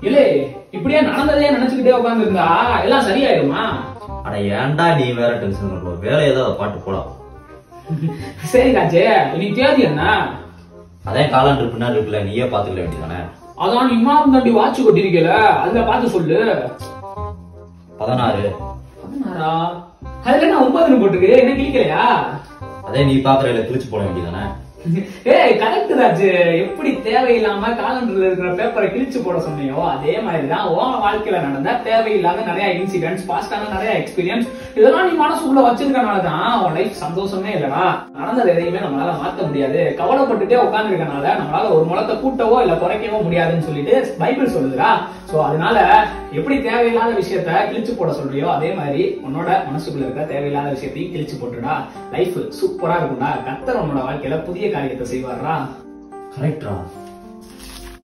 இல்ல இப்படியே நடந்ததே நினைச்சுக்கிட்டே உட்கார்ந்து இருந்தா எல்லாம் சரியாயிருமா? அட ஏன்டா நீ வேற டென்ஷன் பண்ற? வேலை ஏதாவது பாட்டு போலாம். சரி ராஜே, இன்னைக்கு தேதி என்ன? அதே காலண்டர் பின்னாடி இருக்குல்ல, நீயே பாத்துக்க வேண்டியதானே? அதான் நீ இமாம் தாண்டி வாட்ச் கொட்டிருக்கல, அதுல பாத்து சொல்லு. 16. 16ஆ? அதுல நான் 9 போட்டுருக்கு, என்ன கிளிக்கலையா? அதே நீ பாக்குறதுல கிழிச்சு போட வேண்டியதானே? ஏய் கரெக்ட் ராஜு, எப்படி தேவையில்லாம காலண்டர்ல இருக்கிற பேப்பரை கிழிச்சு போட சொன்னியோ அதே மாதிரிதான் உன் வாழ்க்கையில நடந்த தேவையில்லாத நிறைய இன்சிடென்ட்ஸ், பாஸ்டான நிறைய எக்ஸ்பீரியன்ஸ், இதெல்லாம் நீ மனசுக்குள்ள வச்சிருக்கனாலதான் உன் லைஃப் சந்தோஷமே இல்லடா. நடந்தது எதையுமே நம்மளால மாத்த முடியாது, கவலைப்பட்டுட்டே உட்கார்ந்து இருக்கனால நம்மளால ஒரு முளத்தை கூட்டவோ இல்ல குறைக்கவோ முடியாதுன்னு சொல்லிட்டு பைபிள் சொல்லுதுடா. சோ அதனால எப்படி தேவையில்லாத விஷயத்த கிழிச்சு போட சொல்றியோ அதே மாதிரி உன்னோட மனசுக்குள்ள இருக்க தேவையில்லாத விஷயத்தையும் கிழிச்சு போட்டுடா. லைஃப் சூப்பரா இருக்கும்டா. கர்த்தர் உன்னோட வாழ்க்கையில புதிய காரியத்தை செய்வாரா. கரெக்டா?